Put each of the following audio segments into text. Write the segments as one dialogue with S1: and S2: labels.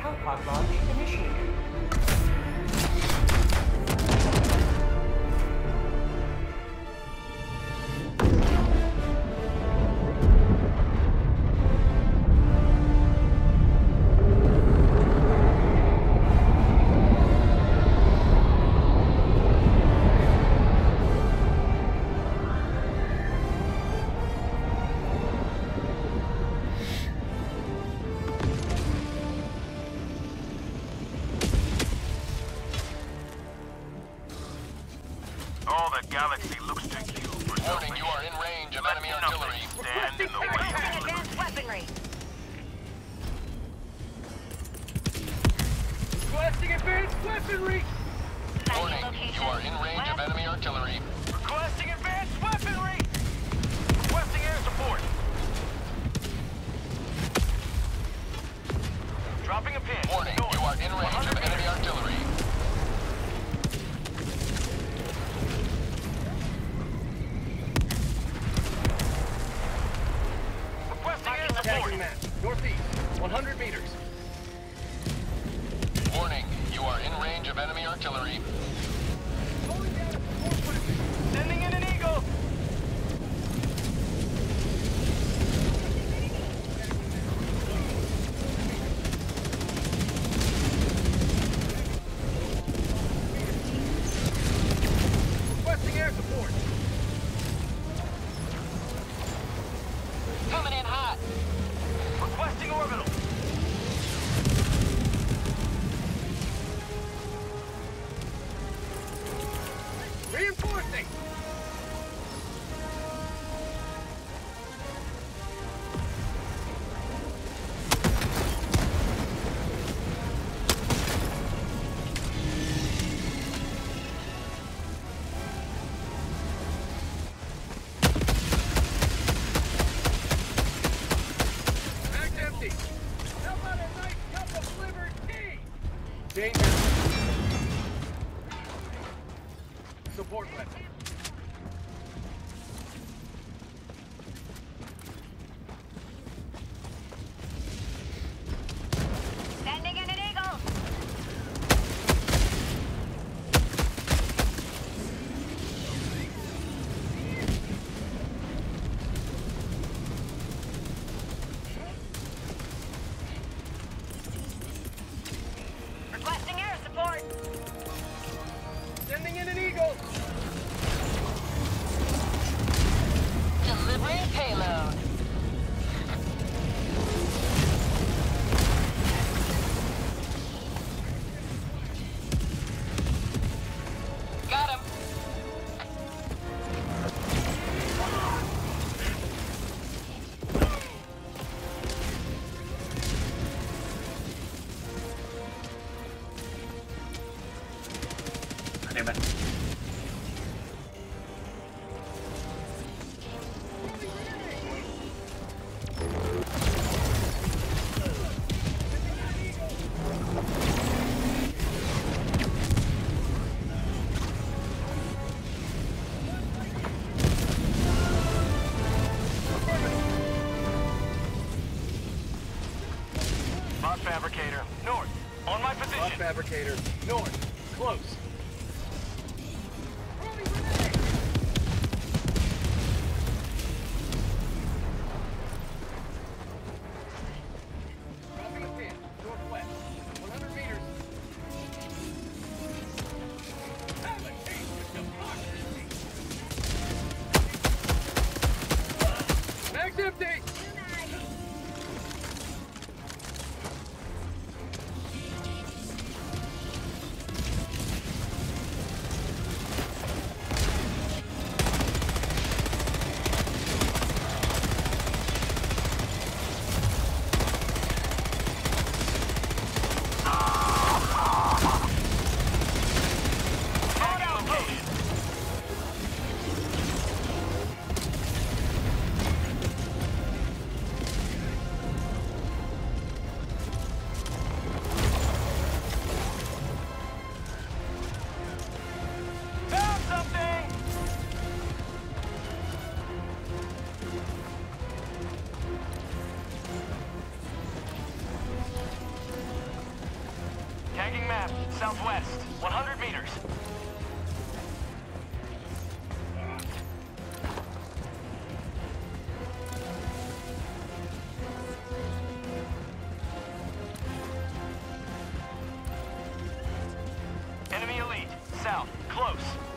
S1: Cowpod launch initiated.
S2: Galaxy looks to you for
S3: warning, you are in range of enemy artillery.
S2: Stand in the way.
S4: Requesting advanced weaponry.
S1: Requesting advanced weaponry!
S3: Warning, you are in range of enemy artillery.
S2: Requesting advanced weaponry! Requesting air support. Dropping a pin.
S3: Warning, you are in range of enemy artillery.
S1: Tagging map. Northeast. 100 meters.
S3: Warning, you are in range of enemy artillery.
S2: Sending in an eagle.
S1: Requesting air support.
S3: Coming in hot.
S2: Requesting orbital.
S1: Reinforcing. Danger. Support weapon.
S4: Sending in an eagle. Requesting air support.
S1: Sending in an eagle.
S4: Delivering payload.
S3: Got him.
S2: Bot fabricator. North. On my position.
S1: Bot fabricator. North. Close. Dropping a pin. Northwest. 100 meters. Sabotage the democracy. Mag's empty.
S2: southwest, 100 meters. Enemy elite, south, close.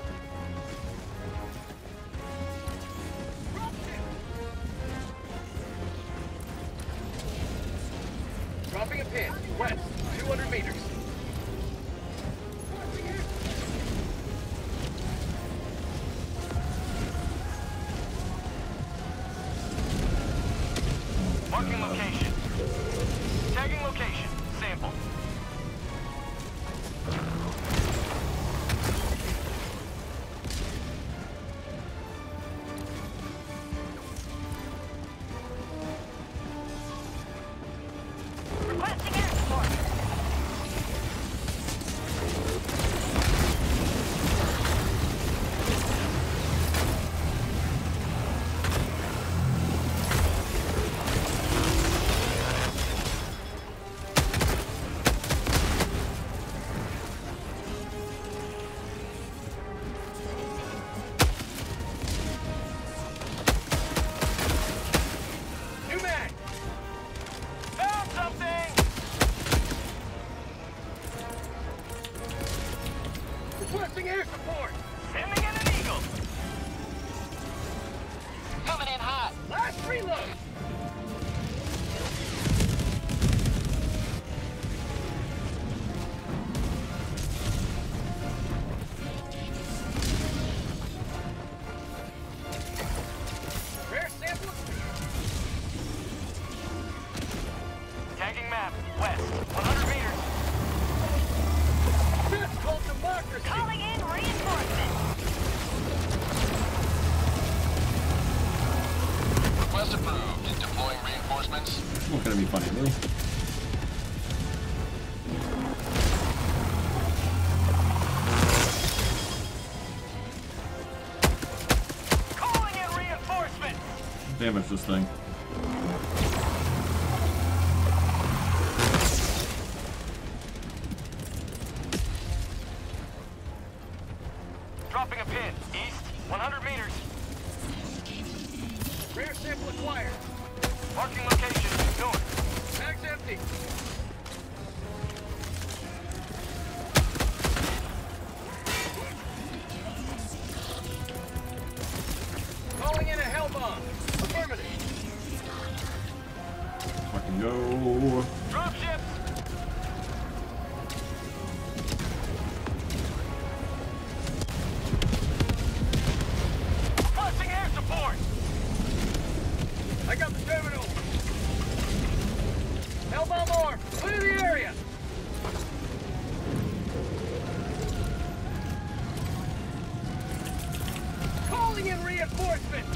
S1: Dropping a pin. West, 200 meters.
S2: Marking location. Tagging location. Sample.
S4: Requesting air support.
S1: New mag.
S2: Found something!
S1: Requesting air support.
S2: Sending in an eagle.
S3: Coming in hot.
S1: Last reload. Rare sample.
S2: Tagging map. West, 100 meters.
S1: That's called democracy.
S4: Calling in reinforcements.
S3: Request approved. Deploying reinforcements.
S5: Not gonna be funny, really.
S2: Calling in reinforcements.
S5: Damage this thing.
S2: Dropping a pin. East, 100 meters.
S1: Rare sample acquired.
S2: Marking location. North.
S1: Mag's empty. Calling in a hell bomb. Affirmative.
S5: Fucking go.
S2: Drop ships. Requesting air support.
S1: I got the terminal. Hell bomb more. Clear the area. Calling in reinforcement.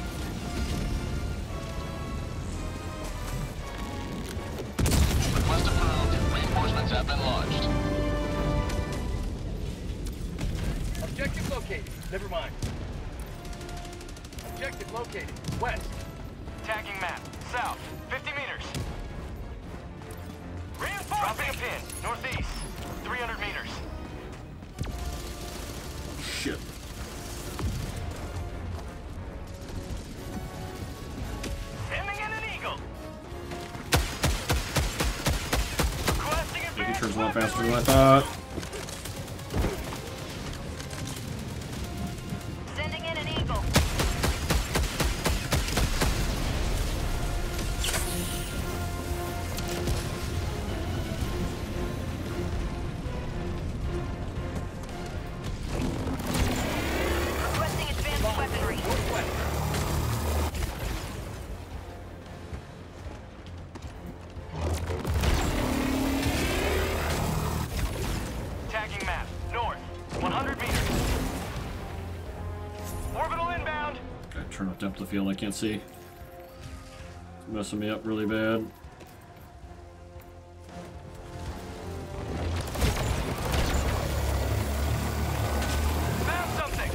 S3: Request approved. Reinforcements have been launched.
S1: Objective located. Never mind. Objective located. West.
S2: Tagging map. South, 50 meters. Reinforcing. Dropping a pin. Northeast, 300 meters.
S5: Shit.
S2: Sending in an eagle. Requesting
S5: It
S2: advance
S5: turns a lot faster than I
S2: weaponry.
S5: thought.
S4: Sending in an eagle. Requesting advanced weaponry.
S1: Northwest.
S2: Tagging map. North, 100 meters. Orbital inbound.
S5: Okay, turn up depth of field. I can't see. It's messing me up really bad.
S2: Found something.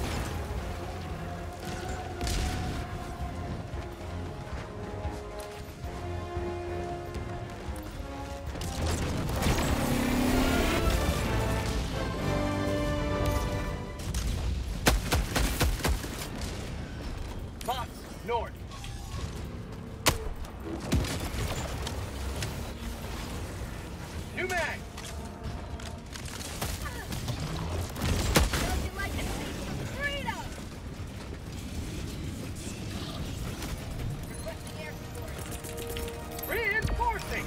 S1: Pops, north. New mag.
S4: Don't you like to see some freedom? Requesting air support.
S1: Reinforcing.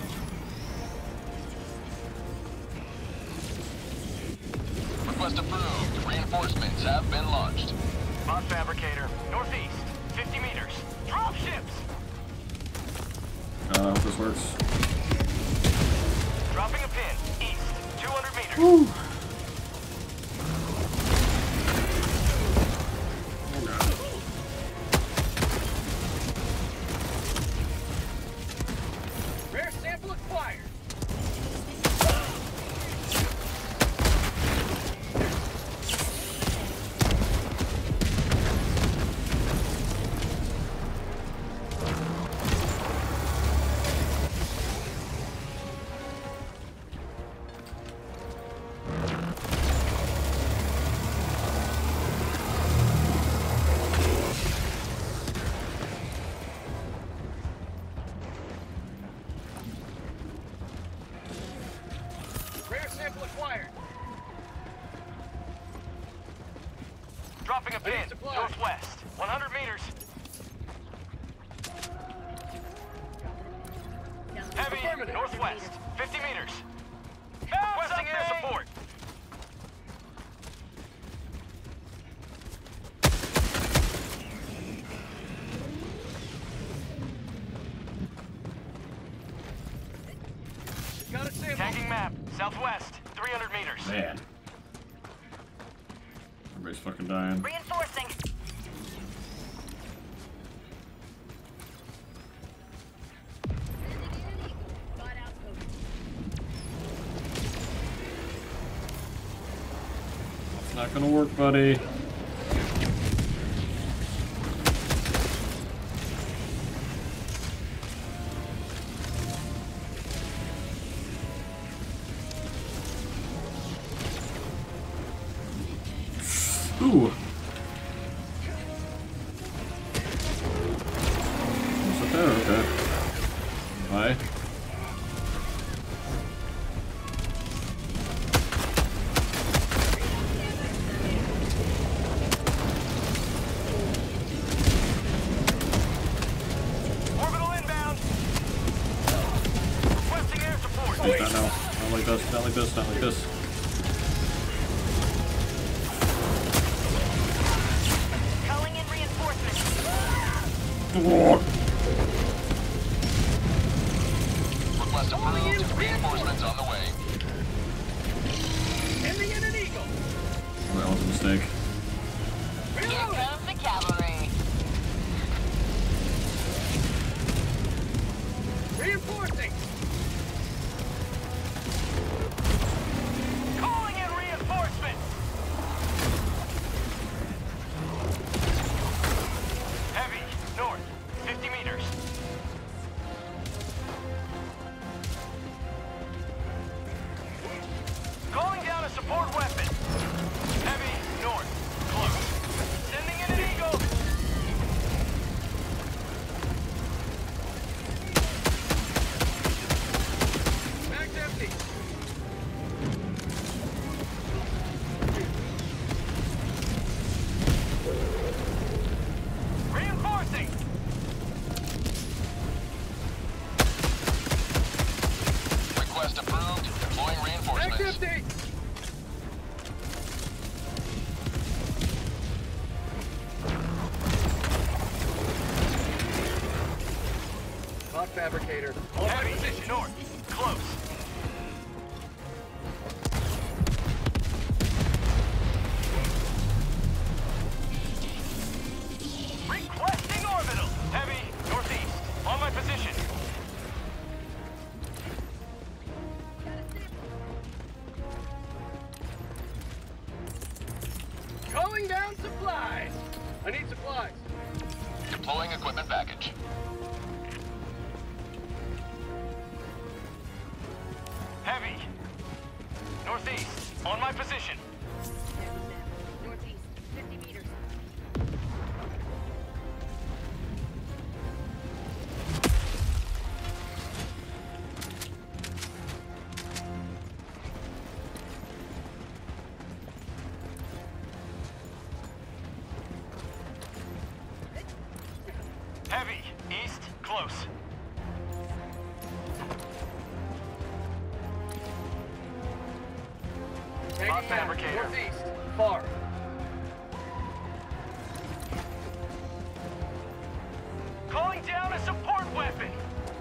S3: Request approved. Reinforcements have been launched.
S2: Bot fabricator, northeast, 50 meters. Drop ships!
S5: I don't know if this works.
S2: Dropping a pin, east, 200 meters.
S5: Woo. Oh god.
S1: Rare sample acquired. Rare sample acquired.
S2: Dropping a pin,
S1: supplies.
S2: northwest, 100 meters. Heavy,
S1: Affirmative.
S2: northwest, 50 meters. Requesting air support.
S1: Got a sample.
S2: Tagging map, southwest, 300 meters.
S5: Man. Everybody's fucking dying.
S4: Reinforcing.
S5: It's not gonna work, buddy. Ooh. What's up there? Okay. Bye.
S2: Orbital inbound. Requesting air support.
S5: Take that now. Not like this, not like this, not like this.
S4: Calling in reinforcements.
S3: Request approved. Reinforcements on the way.
S1: Ending in an eagle.
S5: Oh, that was a mistake.
S4: Here comes the cavalry.
S1: Reinforcing.
S2: Calling in reinforcements. Heavy, north, 50 meters. Calling down a support weapon. Heavy, north, close. Sending in an eagle.
S1: Mag's empty.
S2: Reinforcing.
S3: Request approved. Deploying
S1: Mag's
S3: reinforcements.
S1: empty. Bot fabricator. On my
S2: Heavy,
S1: position.
S2: north, close. Requesting orbital. Heavy, northeast, on my position.
S1: Calling down supplies. I need supplies.
S3: Deploying equipment package.
S2: Heavy, northeast, on my position.
S4: Northeast, 50 meters.
S2: Heavy, east, close.
S1: Taking map.
S2: fabricator.
S1: Northeast. Far.
S2: Calling down a support weapon.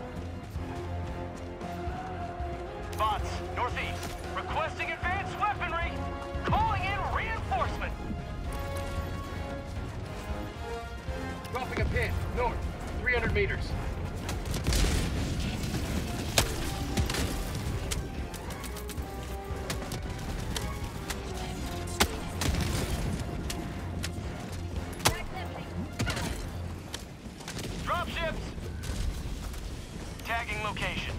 S2: Bots, northeast. Requesting advanced weaponry. Calling in reinforcement.
S1: Dropping a pin. North. 300 meters.
S2: Dropships. Tagging location.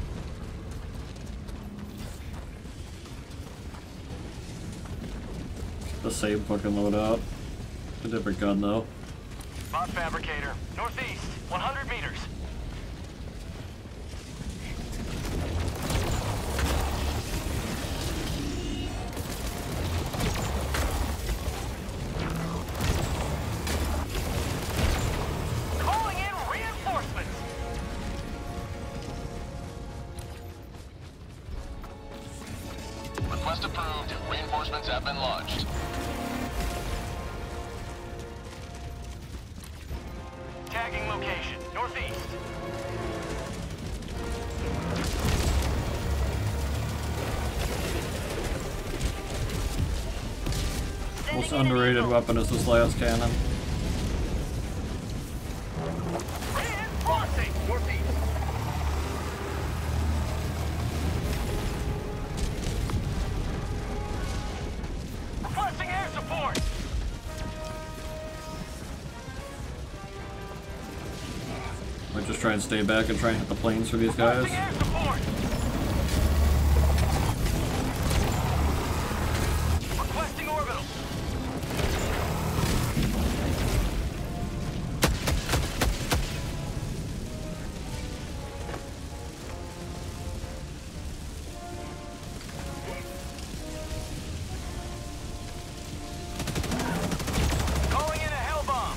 S5: The same fucking loadout. A different gun though.
S2: Bot fabricator, northeast, 100 meters. Calling in reinforcements.
S3: Request approved. Reinforcements have been launched.
S2: Tagging location, northeast.
S5: Most underrated weapon is this last cannon.
S2: Reinforcing,
S1: Northeast.
S2: requesting air support.
S5: Might just try and stay back and try and hit the planes for these guys.
S2: Requesting air support. Requesting orbital. Calling in a hell bomb.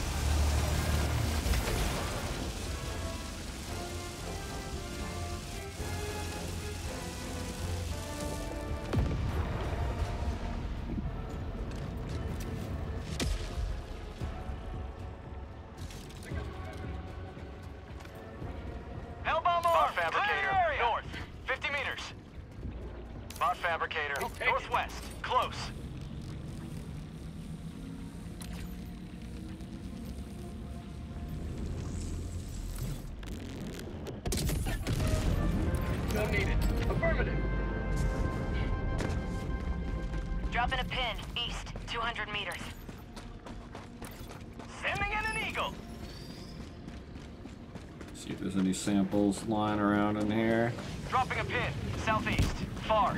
S2: Hell bomb bot fabricator, north, 50 meters. Bot fabricator,
S1: We'll take it.
S2: northwest, close.
S1: Gun needed. Affirmative.
S4: Dropping a pin. East. 200 meters.
S2: Sending in an eagle.
S5: See if there's any samples lying around in here.
S2: Dropping a pin, southeast, far.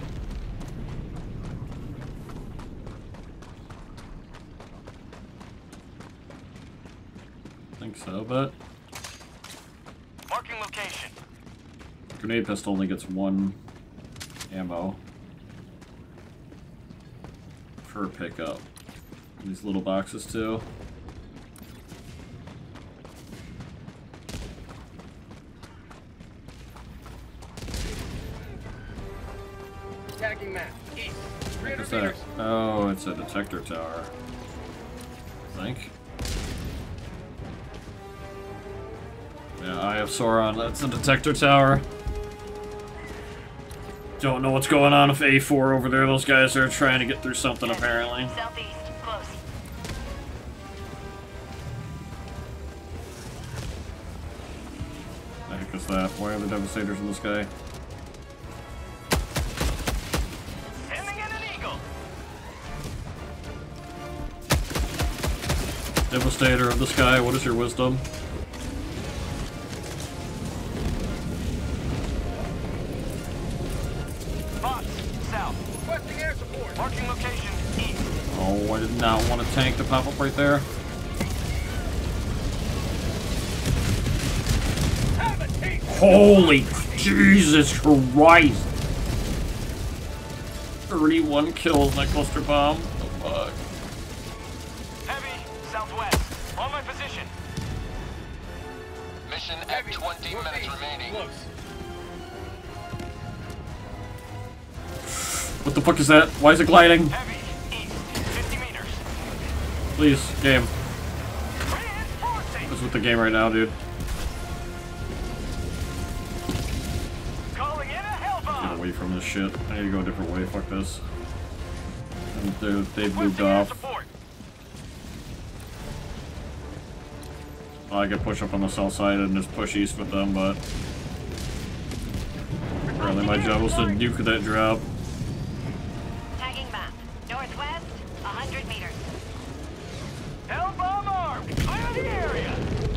S5: I think so, but
S2: Marking location.
S5: grenade pistol only gets 1 ammo per pickup. These little boxes too.
S1: Tagging map. East.
S5: What
S1: 300
S5: is that?
S1: meters.
S5: Oh, it's a detector tower. I think. Yeah, Eye of Sauron, that's a detector tower. Don't know what's going on with A4 over there. Those guys are trying to get through something apparently.
S4: Southeast. Close.
S5: The heck is that? Why are the Devastators in the sky?
S2: Sending in an eagle.
S5: Devastator of the sky, what is your wisdom?
S2: Bots, south.
S1: Requesting air support.
S2: Marking location, east.
S5: Oh, I did not want a tank to pop up right there.
S1: Have a taste.
S5: Holy Jesus Christ! 31 kills in that cluster bomb. What the fuck?
S2: Heavy, southwest. On my position.
S3: mission at
S1: Heavy,
S3: 20 minutes
S1: northeast,
S3: remaining.
S1: close.
S5: What the fuck is that? Why is it gliding?
S2: Heavy, east, 50 meters.
S5: Please, game.
S2: Reinforcing.
S5: What's with the game right now, dude?
S2: Calling in a hell
S5: Get
S2: bomb.
S5: away from this shit. I need to go a different way. Fuck this. And they've moved
S2: Requesting air
S5: off.
S2: support.
S5: Well, I could push up on the south side and just push east with them, but apparently my job was to nuke that drop.
S4: Tagging map. Northwest, 100 meters.
S2: Hell bomb armed. Clear the area.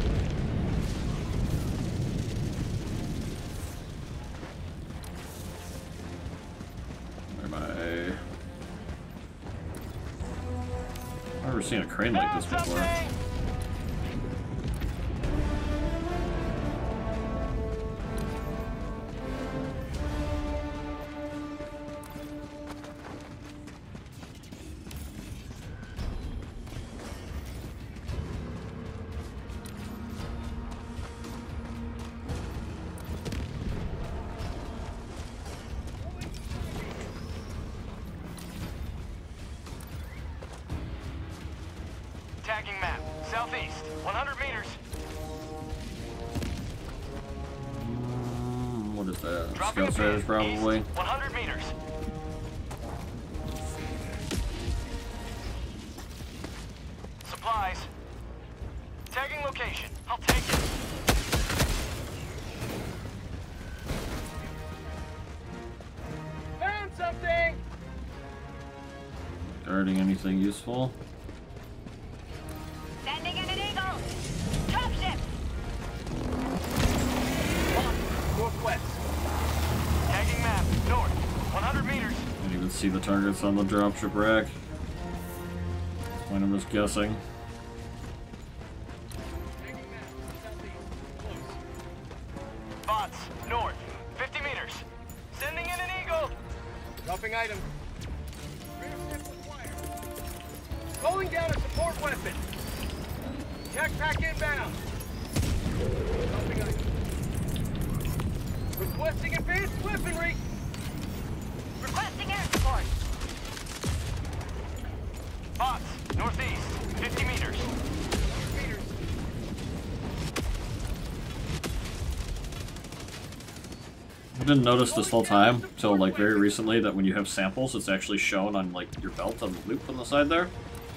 S5: Where am I? I've never seen a crane like this
S2: Found
S5: before.
S2: something. Tagging map. Southeast, 100 meters.
S5: What is that?
S2: Dropping
S5: Scout
S2: a
S5: stairs,
S2: pin.
S5: probably.
S2: East, 100 meters. Supplies. Tagging location. I'll take it.
S1: Found something!
S5: Guarding anything useful?
S4: Sending in an eagle. Dropship.
S1: Northwest.
S2: Tagging map. North, 100 meters.
S5: Can't even see the targets on the dropship rack. Point I'm just guessing.
S1: Taking map. Southeast. Close.
S2: Bots. North, 50 meters. Sending in an eagle.
S1: Dropping item. Rear step required. Calling down a support weapon. Jetpack inbound. Dropping item. Requesting advanced weaponry.
S4: Requesting air support.
S2: Bots. Northeast, 50 meters.
S1: Meters.
S5: I didn't notice this whole time till like very recently that when you have samples, it's actually shown on like your belt on the loop on the side there.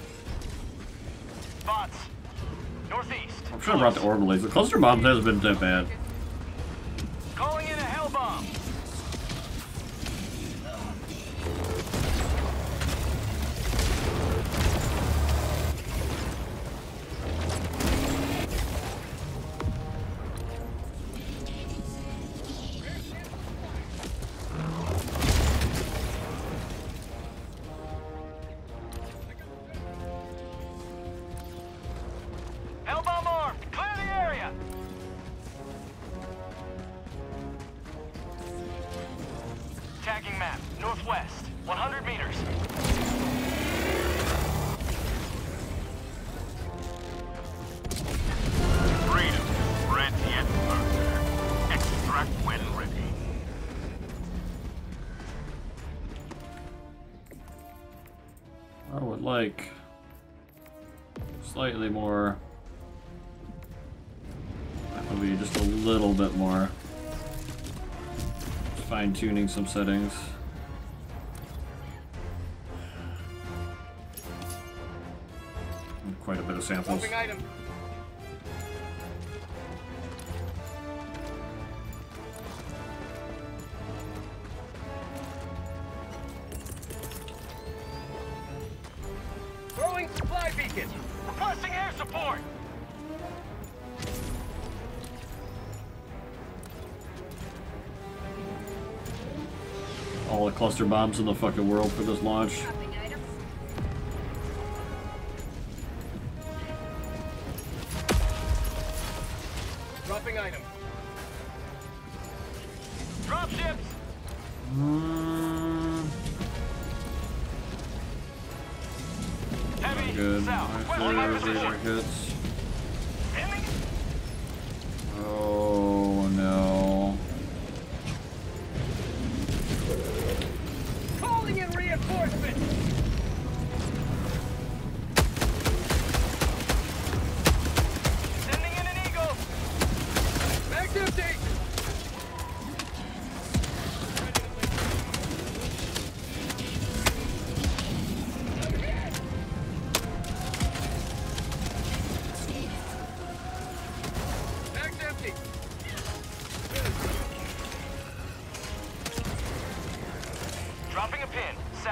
S2: Bots. Northeast.
S5: I'm sure I brought the orbital laser. Cluster bombs hasn't been that bad.
S2: Calling in a hell bomb. Hell bomb armed. Clear the area. Tagging map. Northwest, 100 meters.
S6: Freedom. Red yet further. Extract when ready.
S5: I would like slightly more. That would be just a little bit more. Just fine-tuning some settings. And quite a bit of samples.
S1: Dropping item. Throwing supply beacon.
S2: Requesting air support.
S5: All the cluster bombs in the fucking world for this launch.
S4: Dropping item.
S1: Dropping item.
S2: Dropships. Heavy.
S5: Good.
S2: South. Requesting my
S5: Radar
S2: position.
S5: hits.
S2: Aiming.
S5: Oh,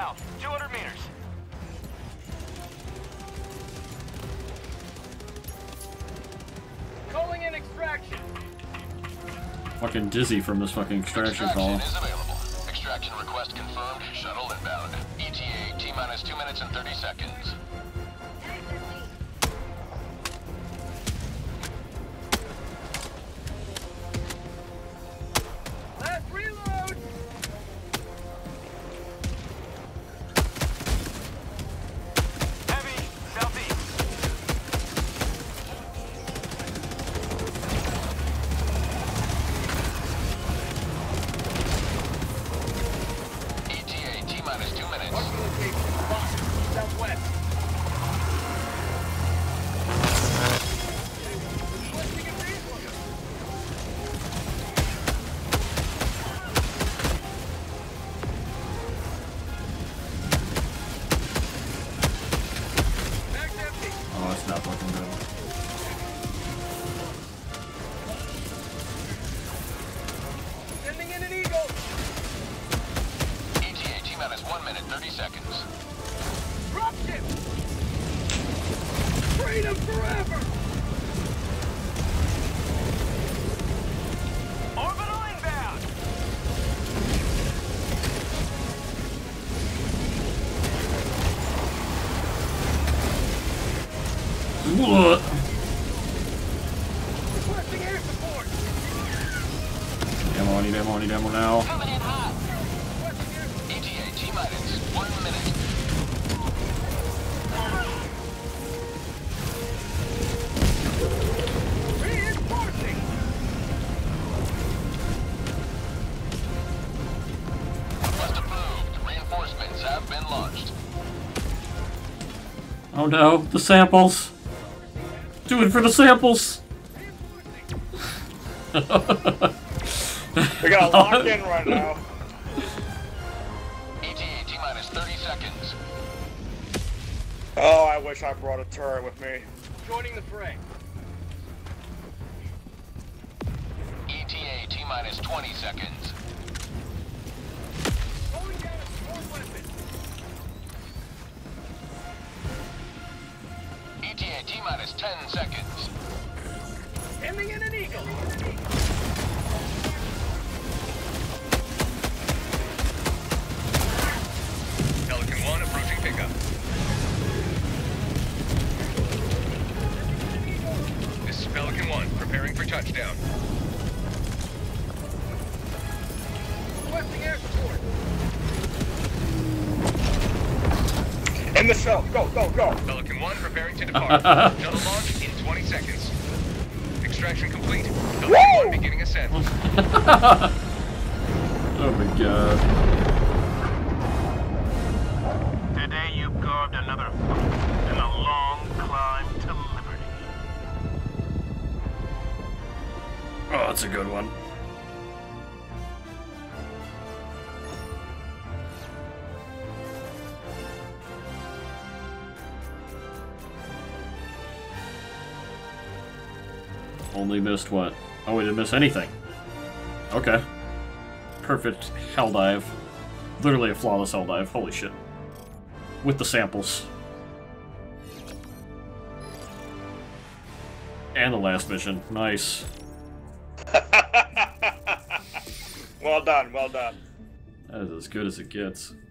S2: south, 200 meters.
S1: Calling in extraction.
S5: Fucking dizzy from this fucking extraction call.
S3: Is available. Extraction request confirmed. Shuttle inbound. ETA T-minus 2 minutes and 30 seconds.
S1: Last reload.
S2: Heavy, southeast.
S3: ETA T-minus 2 minutes.
S1: Marking location. Box. Southwest. Requesting advancement. Mag's empty.
S5: Oh, it's not fucking good.
S1: Sending in an eagle.
S3: ETA T-minus 1 minute, 30 seconds.
S1: Dropship. Freedom forever.
S2: Orbital inbound.
S5: What?
S1: Requesting air support.
S5: Ammo, I need ammo, I need ammo now.
S3: Coming in hot.
S1: Requesting air support.
S3: ETA T-minus 1 minute.
S1: Reinforcing.
S3: Request approved. Reinforcements have been launched.
S5: Oh no, the samples! Do it for the samples!
S7: We got locked in right now.
S3: ETA T-minus 30 seconds.
S7: Oh, I wish I brought a turret with me.
S1: Joining the fray.
S3: ETA T-minus 20 seconds.
S1: Going down a support weapon.
S3: ETA T-minus 10 seconds.
S1: Sending in an eagle.
S3: Pelican 1 approaching pickup. This is Pelican 1, preparing for touchdown.
S1: Requesting air support.
S7: In the cell. Go, go, go.
S3: Pelican 1 preparing to depart. Shuttle launch in 20 seconds. Extraction complete. Pelican 1 beginning ascent.
S5: Oh my god.
S6: Today you carved another foot in a long climb to liberty.
S5: Oh, that's a good one. Only missed what? Oh, we didn't miss anything. Okay. Perfect hell dive. Literally a flawless hell dive. Holy shit. With the samples. And the last mission. Nice.
S7: Well done, well done.
S5: That is as good as it gets.